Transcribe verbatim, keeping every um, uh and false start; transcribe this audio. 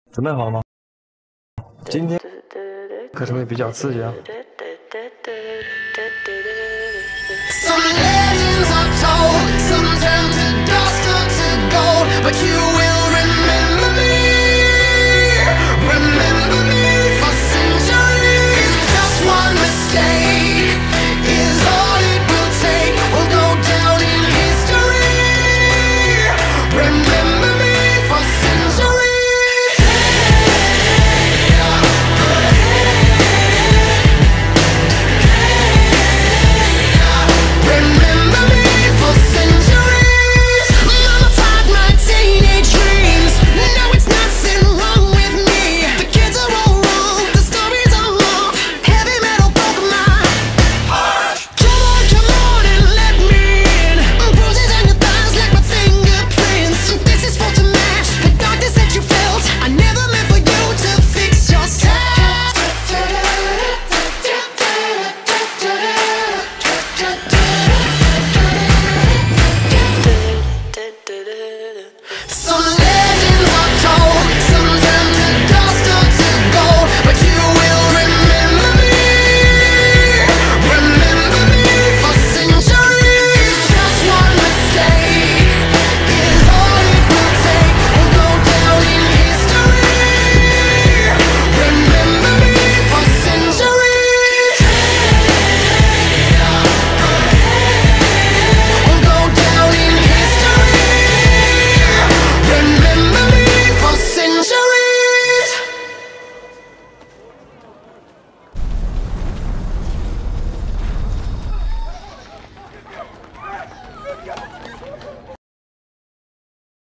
准备好了吗？今天可是会比较刺激啊。 Some legends are told, some turn to dust or to gold, but you